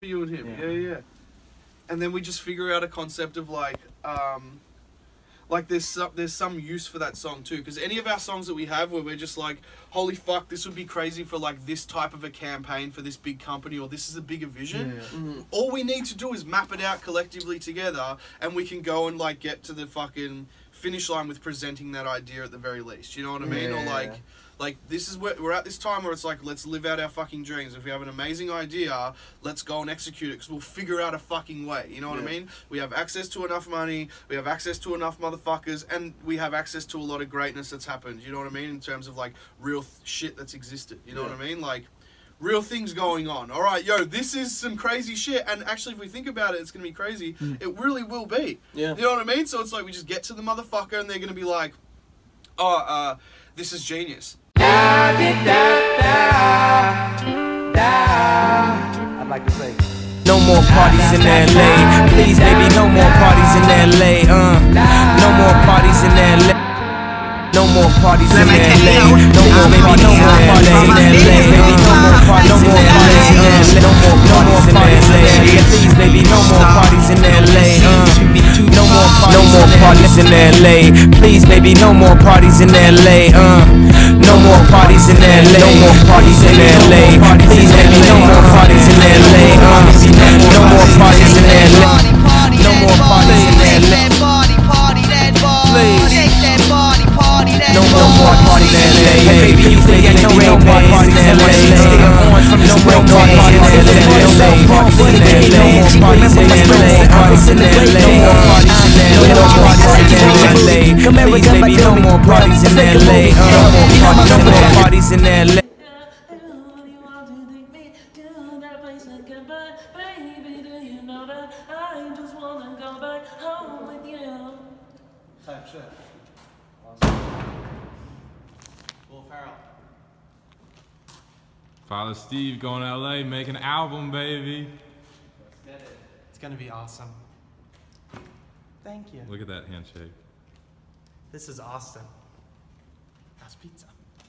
you and him. Yeah. And then we just figure out a concept of like there's some use for that song too, because any of our songs that we have where we're just like, holy fuck, this would be crazy for like this type of a campaign for this big company, or this is a bigger vision. All we need to do is map it out collectively together, and we can go and like get to the fucking finish line with presenting that idea at the very least. You know what I mean? Or like this is where we're at this time where it's like, let's live out our fucking dreams. If we have an amazing idea, let's go and execute it, because we'll figure out a fucking way. You know what I mean? We have access to enough money, we have access to enough motherfuckers, and we have access to a lot of greatness that's happened. You know what I mean? In terms of like real shit that's existed. You know what I mean? Like real things going on. All right, yo, this is some crazy shit. And actually, if we think about it, it's going to be crazy. It really will be. Yeah. You know what I mean? So it's like we just get to the motherfucker and they're going to be like, oh, this is genius. I'd like to say no more parties in LA. Please, baby, no more parties in LA. No more parties in LA. No more parties in LA. No more, baby, no more parties in LA. Baby, no more parties in LA. No more parties in LA. Please, baby, no more parties in LA. No more parties in LA. Please, baby, no more parties in LA. No more parties in LA. No more parties in LA. Please, baby, no more parties in LA. No more parties in LA. No more parties in LA. Please. No more parties in LA. Baby, you say no more parties in LA. No more parties in LA. No more parties in LA. No more parties in LA. No more parties in LA. Please, baby, no more parties in LA. No more parties in LA. Type shit. Will Ferrell. Father Steve going to LA, make an album, baby. Let's get it. It's gonna be awesome. Thank you. Look at that handshake. This is Austin. That's pizza.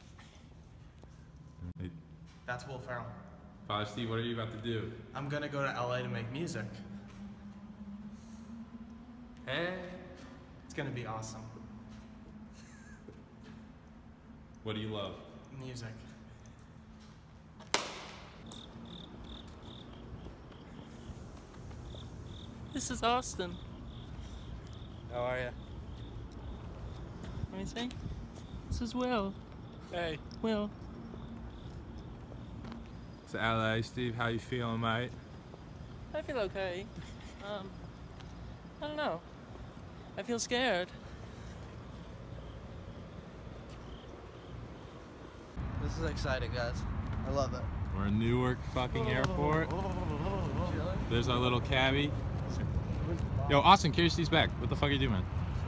Hey. That's Will Ferrell. Father Steve, what are you about to do? I'm gonna go to LA to make music. Hey. It's gonna be awesome. What do you love? Music. This is Austin. How are you? Let me see. This is Will. Hey. Will. It's LA, Steve. How you feeling, mate? I feel okay. I don't know. I feel scared. This is exciting, guys. I love it. We're in Newark fucking airport. There's our little cabbie. Yo, Austin, carry Steve's back. What the fuck are you doing, man?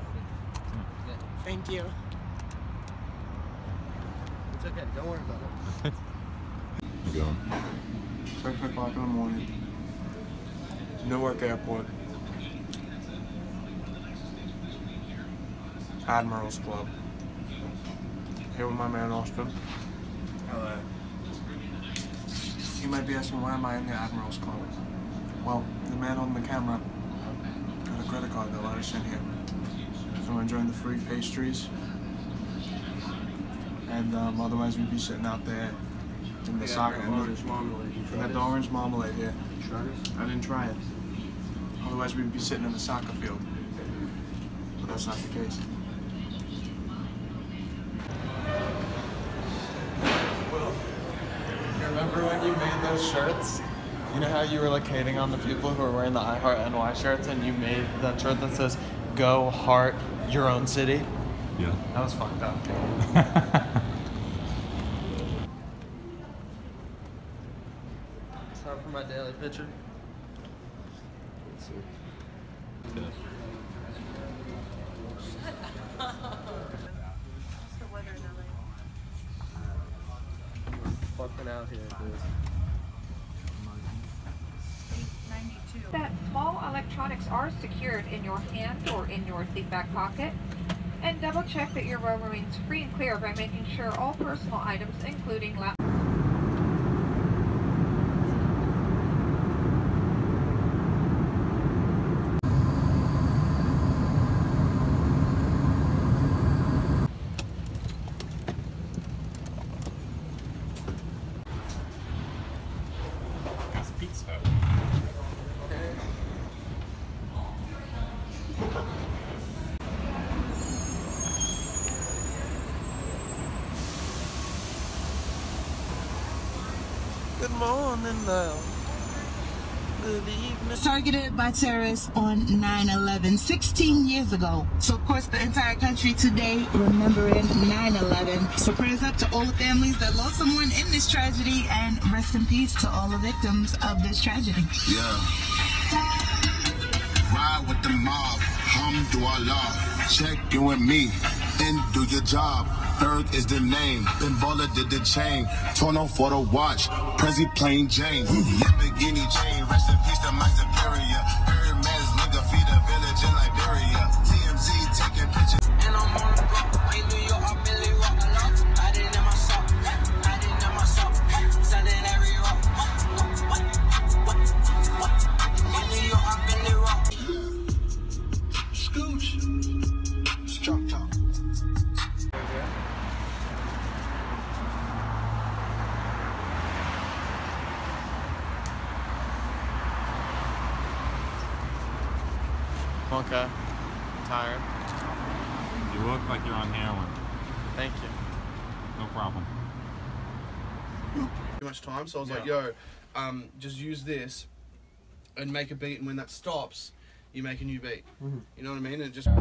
Thank you. It's okay. Don't worry about it. You going? 6 o'clock in the morning. Newark Airport. Admirals Club. Here with my man Austin. LA. You might be asking, why am I in the Admirals Club? Well, the man on the camera got a credit card that let us in here. So we're enjoying the free pastries. And otherwise we'd be sitting out there in the soccer. We got the orange marmalade here. You tried it? I didn't try it. Otherwise we'd be sitting in the soccer field. But that's not the case. Remember when you made those shirts? You know how you were like hating on the people who were wearing the I Heart NY shirts, and you made that shirt that says "Go Heart Your Own City"? Yeah. That was fucked up. Time for my daily picture. Let's see. Fucking out here, dude. That small electronics are secured in your hand or in your seat back pocket. And double check that your row remains free and clear by making sure all personal items, including laptops. morning now. Good evening. Targeted by terrorists on 9/11 16 years ago. So of course the entire country today remembering 9/11. So prayers up to all the families that lost someone in this tragedy, and rest in peace to all the victims of this tragedy. Yeah. Ride with the mob, Alhamdulillah. Check in with me and do your job. Berg is the name, then Baller did the chain. Tono for the watch, Prezi plain Jane. Lamborghini chain, rest in peace to my superior. Hermes nigga feed a village in Liberia. TMZ taking pictures. And I'm on the block, in New York, I really rock a lot. I didn't in my sock, I didn't in my sock. Sunday every rock. In New York, I really rock. Scooch. Chop chop. Okay. Tired. You look like you're on heroin. Thank you. No problem. Too much time, so I was like, yo, just use this and make a beat, and when that stops, you make a new beat. You know what I mean? And just.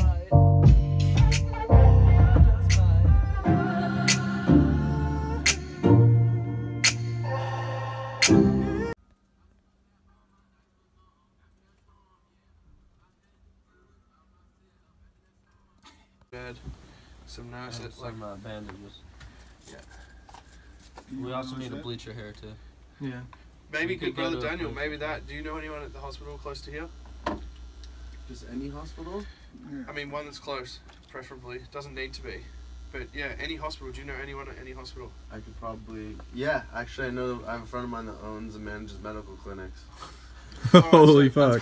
Bed. Some nice bandages. Yeah. We also need to bleach your hair too. Yeah. Maybe could good brother go to a Daniel, place. maybe that. Do you know anyone at the hospital close to here? Just any hospital? I mean, one that's close, preferably. Doesn't need to be. But yeah, any hospital. Do you know anyone at any hospital? I could probably... Yeah, actually I know I have a friend of mine that owns and manages medical clinics. Holy fuck.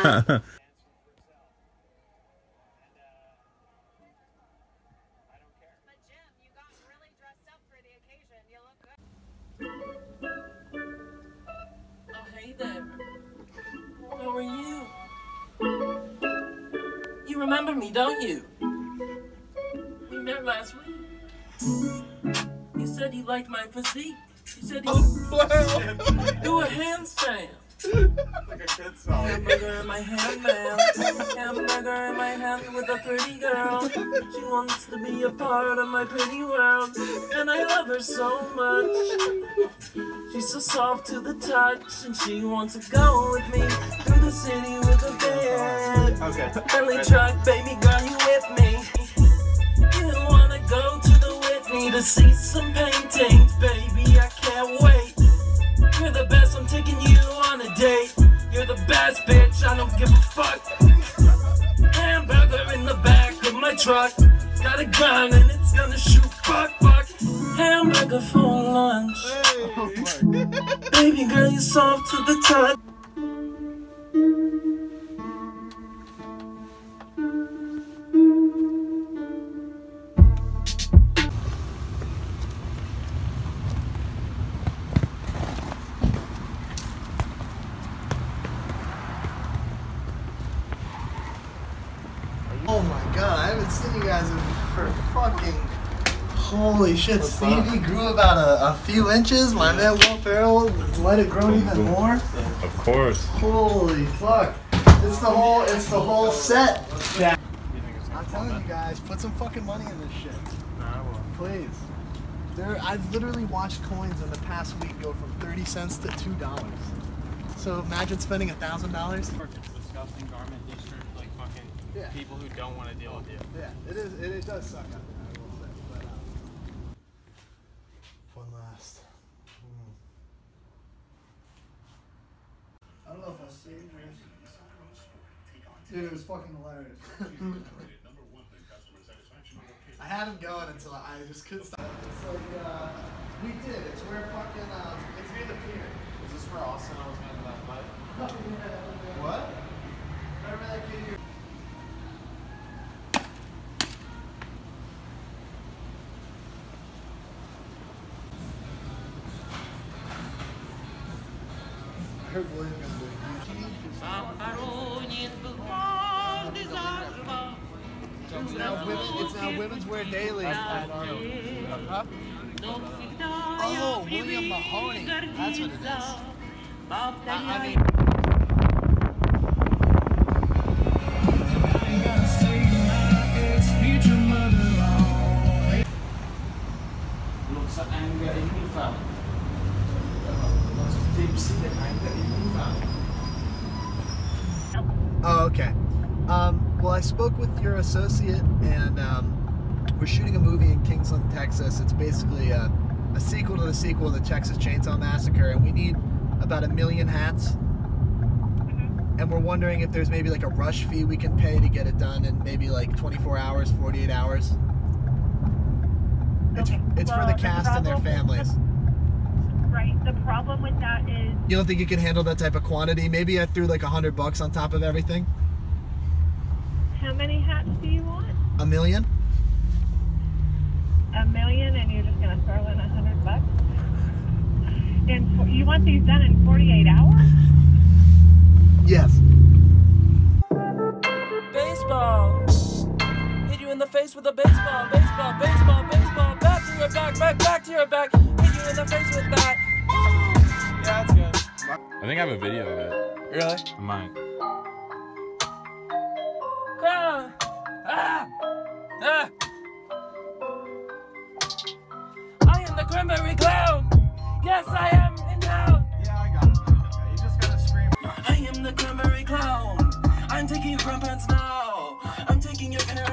Oh, hey there. How are you? You remember me, don't you? We met last week. You said you liked my physique. You said you do a handstand. Like a kid's song. Hamburger in my hand, man. Hamburger in my hand with a pretty girl. She wants to be a part of my pretty world, and I love her so much. She's so soft to the touch, and she wants to go with me through the city with a bed. Okay. Belly truck, baby girl, you with me? You wanna go to the Whitney to see some paintings, baby? I can't wait. You're the best, I'm taking you on a date. You're the best, bitch, I don't give a fuck. Hamburger in the back of my truck. Got a gun and it's gonna shoot fuck. Hamburger for lunch. Baby girl, you're soft to the touch. Oh my god, I haven't seen you guys for fucking... Holy shit, Stevie grew about a few inches. My man Will Ferrell let it grow even more. Of course. Holy fuck. It's the whole set. Yeah. I'm telling you guys, put some fucking money in this shit. Please. I've literally watched coins in the past week go from 30 cents to $2. So imagine spending $1,000. It's disgusting garment district, like fucking people who don't want to deal with you. Yeah, it does suck out there, I will say. But, one last. I don't know if I saved it. Dude, it was fucking hilarious. I had him going until I just couldn't stop. It's like, we did. It's where fucking, it's near the pier. Is this where Austin was going to that fight? What? Remember that kid here? I heard William is doing It's now Women's Wear Daily at Arnold. Huh? Oh, William Mahoney. That's what it is. I mean. Looks at anger in you found. Lots of deep-seated anger in you found. Oh, okay. Well, I spoke with your associate, and we're shooting a movie in Kingsland, Texas. It's basically a sequel to the sequel of the Texas Chainsaw Massacre, and we need about 1 million hats. And we're wondering if there's maybe like a rush fee we can pay to get it done in maybe like 24 hours, 48 hours. It's for the cast and their families. Right. The problem with that is... You don't think you can handle that type of quantity? Maybe I threw like $100 on top of everything? How many hats do you want? 1 million? 1 million, and you're just going to throw in $100? And you want these done in 48 hours? Yes. Baseball. Hit you in the face with a baseball. Baseball, baseball, baseball. Back to your back, back to your back. Hit you in the face with that. Yeah, that's good. I think I have a video of it. Really? I might. Ah! Ah! Ah! I am the Cranberry Clown! Yes, I am in town! Yeah, I got it. Okay, you just gotta scream. I am the Cranberry Clown! I'm taking your grandparents now! I'm taking your parents